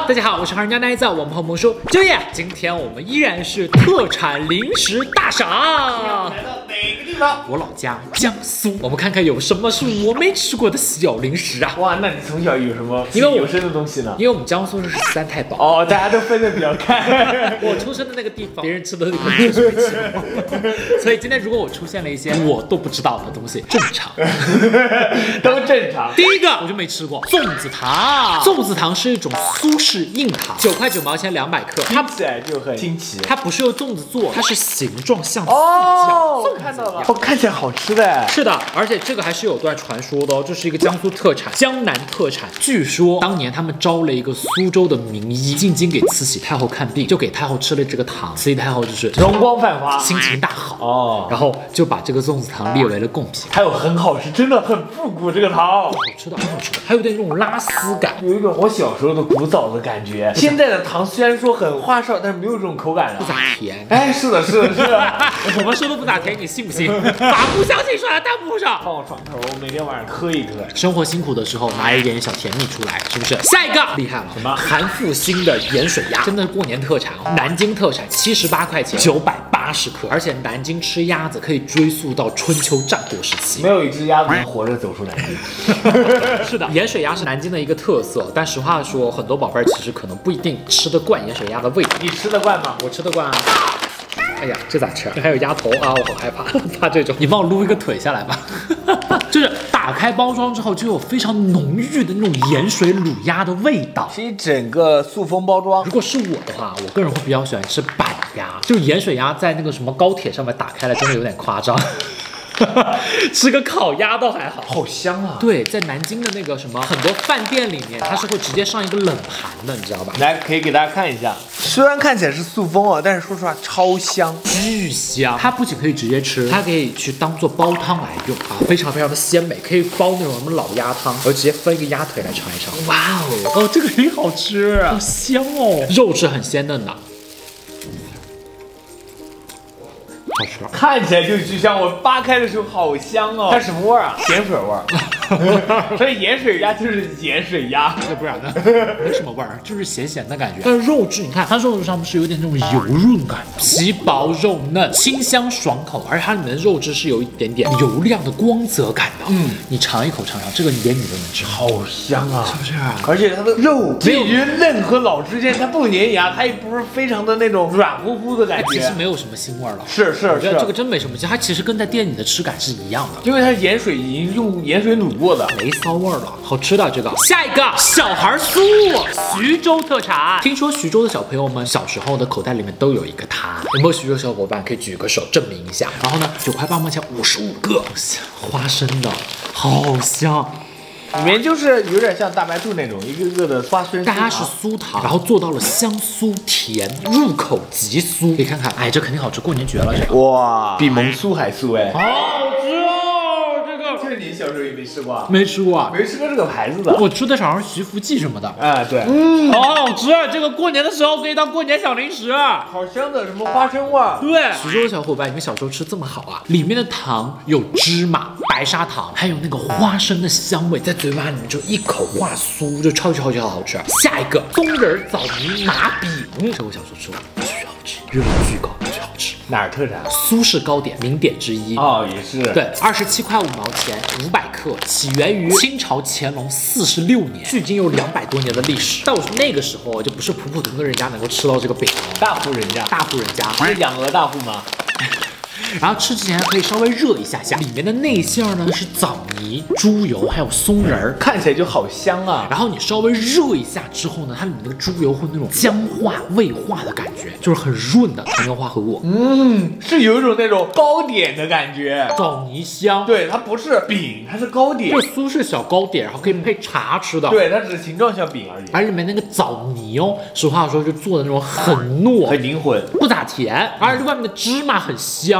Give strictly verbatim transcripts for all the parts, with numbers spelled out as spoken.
大家好，我是韩人家奈子，我们和魔术就业。今天我们依然是特产零食大赏。 来到哪个地方？ 我老家江苏，我们看看有什么是我没吃过的小零食啊！ 哇，那你从小有什么因为我有生的东西呢？ 因为我们江苏是十三太保哦，大家都分得比较开。 我出生的那个地方，别人吃的那个没吃过，所以今天如果我出现了一些我都不知道的东西，正常， 都正常。 第一个我就没吃过粽子糖，粽子糖是一种苏式硬糖，九块九毛钱两百克，它听起来就很新奇。 它不是用粽子做，它是形状像四哦， 角， 我看到了，哦，看起来好吃的。 是的，而且这个还是有段传说的哦，这是一个江苏特产，江南特产。据说当年他们招了一个苏州的名医进京给慈禧太后看病，就给太后吃了这个糖，慈禧太后就是容光焕发， 心情大好哦， 然后就把这个粽子糖列为了贡品。 还有很好吃，真的很复古，这个糖好吃的，很好吃的，还有点那种拉丝感， 有一种我小时候的古早的感觉。现在的糖虽然说很花哨，但是没有这种口感了， 不咋甜。 哎，是的，是的，是的。 我们说的不咋甜，你信不信？把不相信刷在弹幕上。 放我床头，我每天晚上磕一磕。 生活辛苦的时候，拿一点小甜蜜出来，是不是？下一个厉害了， 什么？ 韩复兴的盐水鸭，真的是过年特产哦，南京特产，七十八块钱，九百八十克，而且南京吃鸭子可以追溯到春秋战国时期， 没有一只鸭子能活着走出南京。 是的，盐水鸭是南京的一个特色，但实话说，很多宝贝儿其实可能不一定吃得惯盐水鸭的味道。 你吃得惯吗？ 我吃得惯啊。哎呀，这咋吃啊？这还有鸭头啊，我好害怕，怕这种。你帮我撸一个腿下来吧。就是打开包装之后，就有非常浓郁的那种盐水卤鸭的味道， 是一整个塑封包装。 如果是我的话，我个人会比较喜欢吃板鸭，就是盐水鸭在那个什么高铁上面打开了，真的有点夸张。吃个烤鸭倒还好， 好香啊！ 对，在南京的那个什么很多饭店里面，它是会直接上一个冷盘的，你知道吧？ 来，可以给大家看一下，虽然看起来是塑封啊，但是说实话超香， 巨香。它不仅可以直接吃，它可以去当做煲汤来用啊，非常非常的鲜美，可以煲那种什么老鸭汤，然后直接分一个鸭腿来尝一尝。哇哦，哦，这个很好吃，好香哦，肉是很鲜嫩的。好吃， 看起来就巨香。我扒开的时候好香哦，它什么味儿啊？咸水味儿。所以盐水鸭就是盐水鸭， 那不然呢？没什么味儿，就是咸咸的感觉。但是肉质，你看它肉质上面是有点那种油润感，皮薄肉嫩，清香爽口，而且它里面的肉质是有一点点油亮的光泽感的。嗯，你尝一口尝尝，这个连你都能吃， 好香啊， 是不是啊？ 而且它的肉介于嫩和老之间，它不粘牙，它也不是非常的那种软乎乎的感觉， 其实没有什么腥味了。 是是。 我觉得这个真没什么劲，它其实跟在店里的吃感是一样的， 因为它盐水已经用盐水卤过的， 没骚味了，好吃的这个。下一个小孩酥，徐州特产。听说徐州的小朋友们小时候的口袋里面都有一个它，有没有徐州小伙伴可以举个手证明一下？然后呢，九块八毛钱五十五个，花生的，好香。 里面就是有点像大白兔那种一个个的花生， 但它是酥糖，然后做到了香酥甜，入口即酥。可以看看，哎，这肯定好吃，过年绝了这个。 哇，比萌酥还酥哎， 好吃哦，这个。 这你小时候也没吃过？ 没吃过啊， 没吃过这个牌子的。 我吃的好像是徐福记什么的。 哎，对， 嗯，好好吃，这个过年的时候可以当过年小零食。 好香的，什么花生味儿。 对，徐州的小伙伴，你们小时候吃这么好啊？里面的糖有芝麻、白砂糖，还有那个花生的香味，在嘴巴里面就一口化酥，就超级超级好吃。下一个松仁枣泥麻饼，这我小时候吃过，巨好吃，热量巨高，巨好吃。 哪儿特产？ 苏式糕点名点之一哦，也是。 对，二十七块五毛钱，五百克，起源于清朝乾隆四十六年，距今有两百多年的历史。但我说那个时候就不是普普通通的人家能够吃到这个饼了， 大户人家， 大户人家是养鹅大户吗？ 然后吃之前可以稍微热一下下，里面的内馅呢是枣泥、猪油还有松仁儿， 看起来就好香啊。 然后你稍微热一下之后呢，它里面那个猪油会那种僵化、未化的感觉，就是很润的糖油花和果。 嗯，是有一种那种糕点的感觉， 枣泥香。 对，它不是饼，它是糕点， 这苏式小糕点，然后可以配茶吃的。 对，它只是形状像饼而已。 而里面那个枣泥哦，实话说就做的那种很糯、 很灵魂， 不咋甜，而且外面的芝麻很香。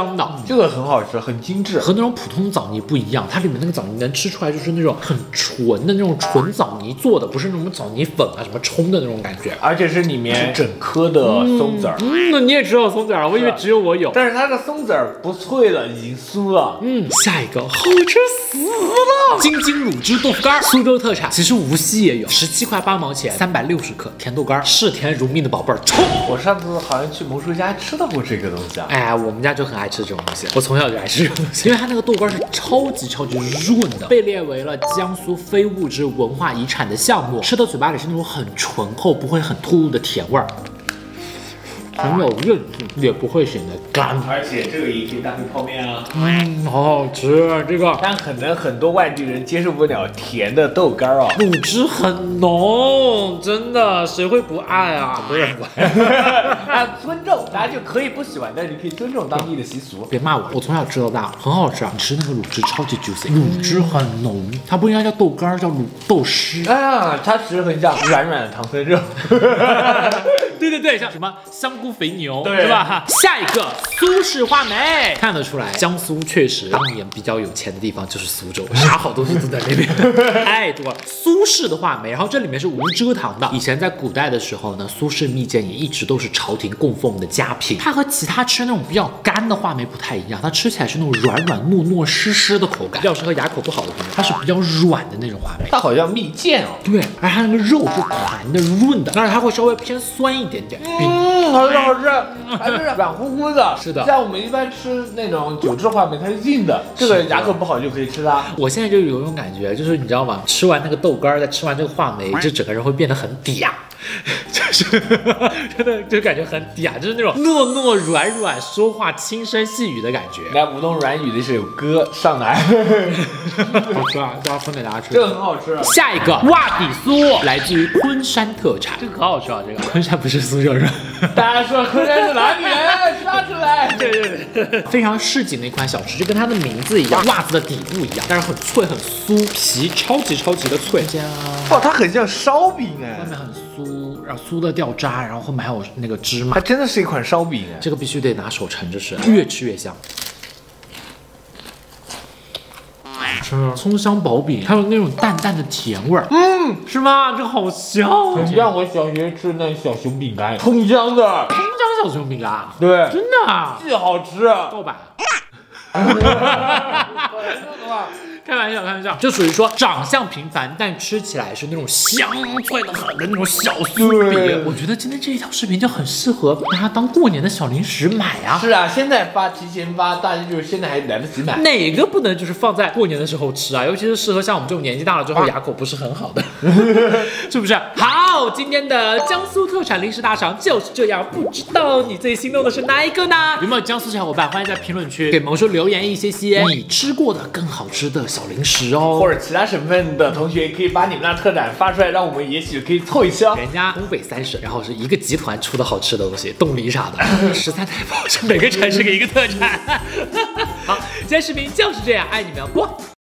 香的。 这个很好吃，很精致， 和那种普通枣泥不一样，它里面那个枣泥能吃出来就是那种很纯的那种纯枣泥做的，不是那种枣泥粉啊什么冲的那种感觉。 而且是里面整颗的松子儿。 嗯，那你也知道松子儿啊？我以为只有我有。 但是它的松子儿不脆了，已经酥了。 嗯，下一个好吃死了，京津卤汁豆腐干，苏州特产，其实无锡也有，十七块八毛钱，三百六十克甜豆干，视甜如蜜的宝贝儿，冲！ 我上次好像去萌叔家吃到过这个东西啊。 哎，我们家就很爱吃这种东西，我从小就爱吃这种东西，因为它那个豆干是超级超级润的，被列为了江苏非物质文化遗产的项目，吃到嘴巴里是那种很醇厚，不会很突兀的甜味儿。很有韧性，也不会显得干， 而且这个也可以搭配泡面啊。 嗯，好好吃这个。 但可能很多外地人接受不了甜的豆干啊， 卤汁很浓，真的，谁会不爱啊？不是不爱， 啊，尊重，大家就可以不喜欢，但是你可以尊重当地的习俗。 别骂我，我从小吃到大，很好吃啊。你吃那个卤汁超级 juicy，卤汁很浓，它不应该叫豆干，叫卤豆湿。 啊，它其实很像软软的唐僧肉。 对对对，像什么香菇肥牛， 对是吧？下一个苏式话梅，看得出来，江苏确实当年比较有钱的地方就是苏州，啥好东西都在那边，太多了。苏式的话梅，然后这里面是无蔗糖的。以前在古代的时候呢，苏式蜜饯也一直都是朝廷供奉的佳品。它和其他吃那种比较干的话梅不太一样，它吃起来是那种软软糯糯湿湿的口感，比较适合牙口不好的朋友。它是比较软的那种话梅， 它好像蜜饯哦。 对，而它那个肉是弹的、润的，但是它会稍微偏酸一点点。 嗯，好吃好吃，还是软乎乎的。 是的， 像我们一般吃那种九制话梅，它是硬的，这个牙口不好就可以吃它。 我现在就有一种感觉，就是你知道吗？吃完那个豆干，再吃完这个话梅，就整个人会变得很嗲。就是真的就感觉很嗲，就是那种糯糯软软、说话轻声细语的感觉。 来，吴东软语的这首歌上来， 好吃啊！都要分给大家吃。 这个很好吃。 下一个袜底酥，来自于昆山特产，这个可好吃啊！这个昆山不是苏州人， 大家说昆山是哪里人？刷出来！ 对对对，非常市井的一款小吃，就跟它的名字一样，袜子的底部一样，但是很脆很酥，皮超级超级的脆。 哇，它很像烧饼哎， 外面很酥，然后酥的掉渣，然后后面还有那个芝麻， 它真的是一款烧饼哎， 这个必须得拿手盛着吃，越吃越香。吃葱香薄饼，还有那种淡淡的甜味儿，嗯，是吗？这个好香， 很像我小学吃那小熊饼干，葱姜的， 葱姜小熊饼干， 对， 真的啊， 巨好吃， 盗版。开玩笑，开玩笑，就属于说长相平凡，但吃起来是那种香脆的很的那种小酥饼。我觉得今天这一条视频就很适合拿它当过年的小零食买啊。 是啊，现在发提前发，大家就是现在还来得及买。 哪个不能就是放在过年的时候吃啊？尤其是适合像我们这种年纪大了之后牙口不是很好的，是不是？好，今天的江苏特产零食大赏就是这样，不知道你最心动的是哪一个呢？有没有江苏小伙伴欢迎在评论区给萌叔留言一些些你吃过的更好吃的小零食哦， 或者其他省份的同学可以把你们那特产发出来，让我们也许可以凑一箱。 人家东北三省，然后是一个集团出的好吃的东西，冻梨啥的，十三太保是每个城市给一个特产。好，今天视频就是这样，爱你们，啵。